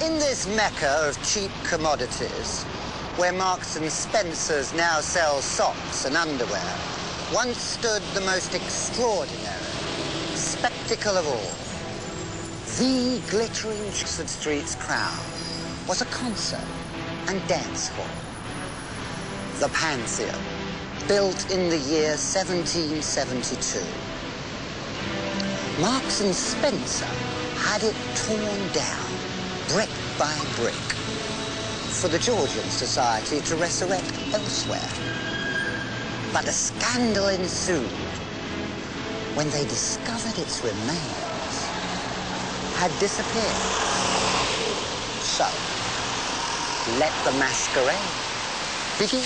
In this mecca of cheap commodities, where Marks and Spencer's now sell socks and underwear, once stood the most extraordinary spectacle of all. The glittering Oxford Street's crown was a concert and dance hall. The Pantheon, built in the year 1772. Marks and Spencer had it torn down, brick by brick, for the Georgian Society to resurrect elsewhere. But a scandal ensued when they discovered its remains had disappeared. So, let the masquerade begin.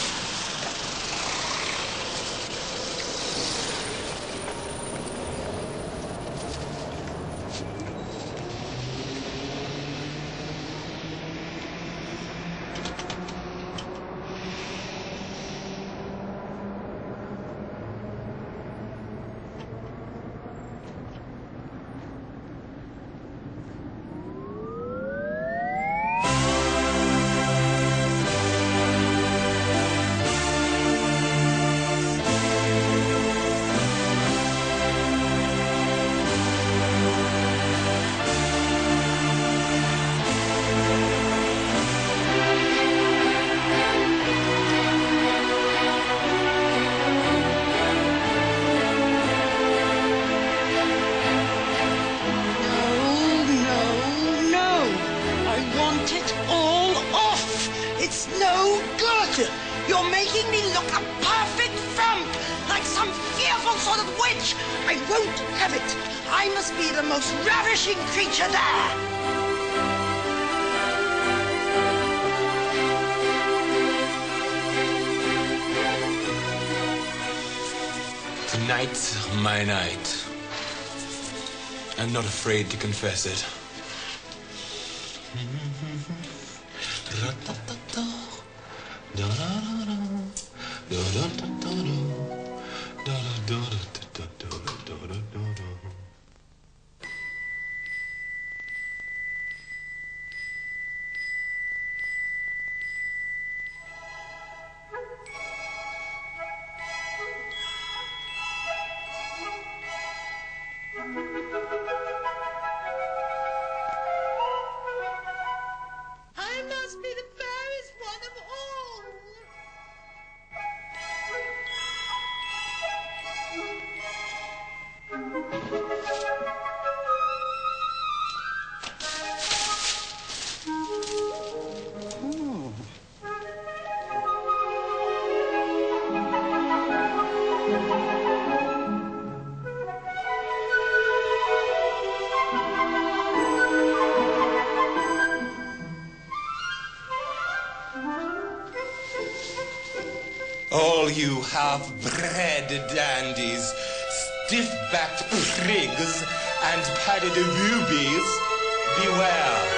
You're making me look a perfect frump, like some fearful sort of witch. I won't have it. I must be the most ravishing creature there. Tonight's my night. I'm not afraid to confess it. All you half-bred dandies, stiff-backed prigs, and padded boobies, beware.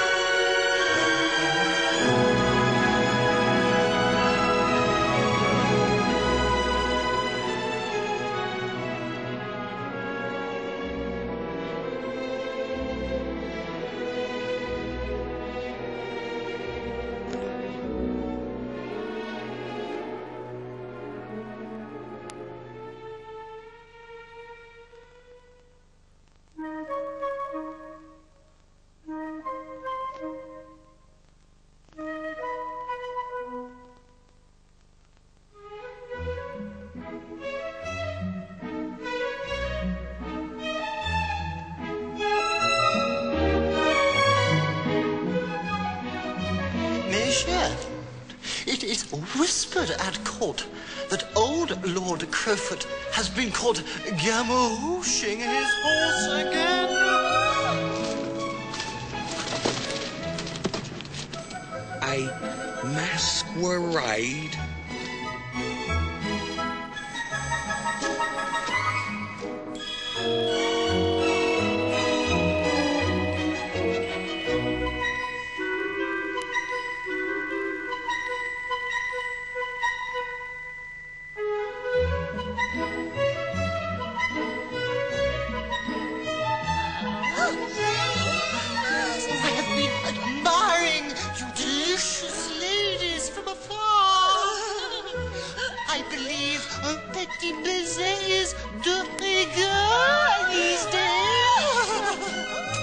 It is whispered at court that old Lord Crowfoot has been caught gamooshing his horse again. A masquerade? I believe Petit Baiser is de rigueur these days.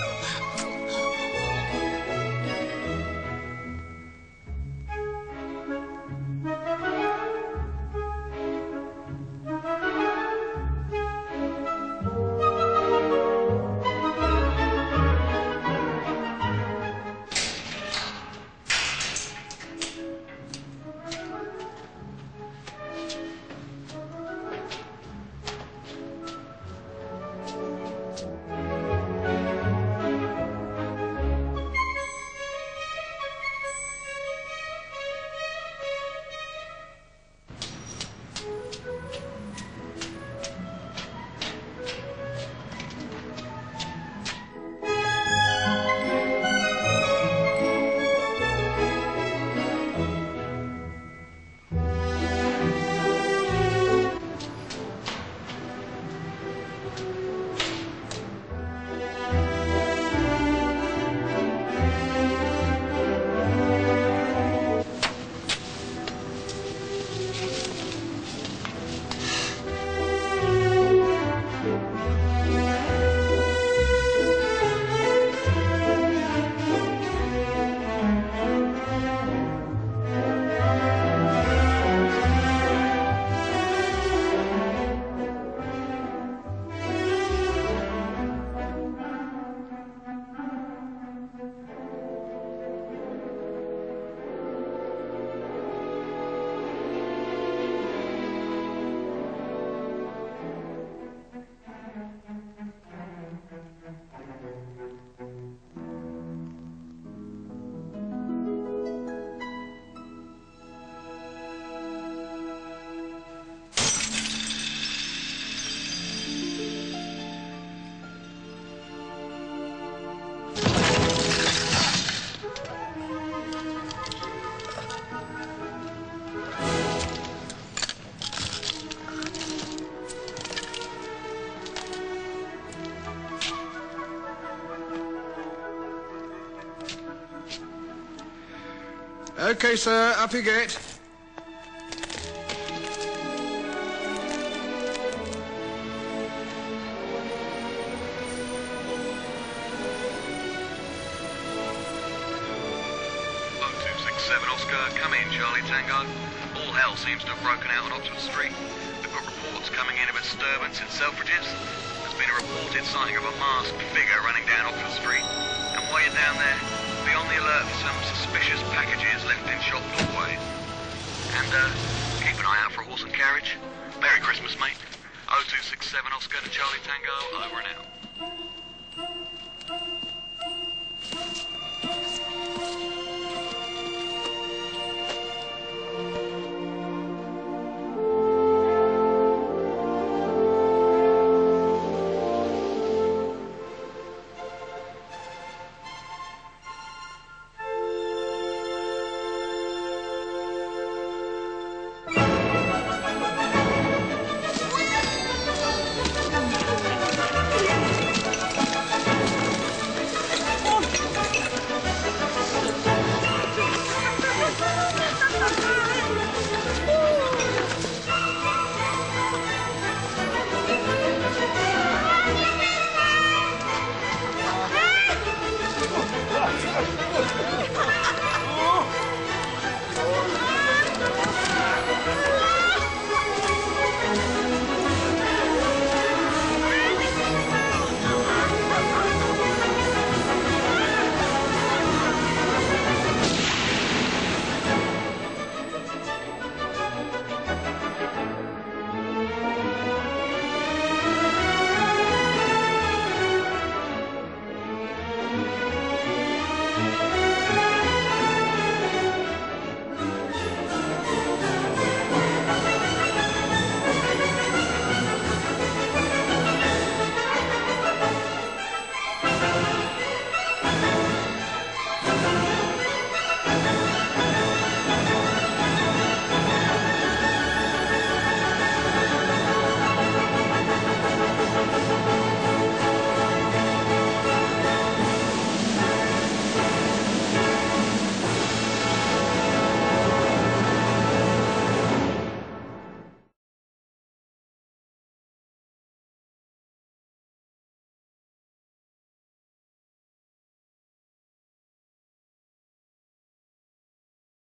OK, sir, up you get. Oscar, come in, Charlie Tango. All hell seems to have broken out on Oxford Street. We've got reports coming in of a disturbance in Selfridge's. There's been a reported sighting of a masked figure running down Oxford Street. And while you're down there, be on the alert for some suspicious packages left in shop doorways. And, keep an eye out for a horse and carriage. Merry Christmas, mate. 0267 Oscar to Charlie Tango, over and out.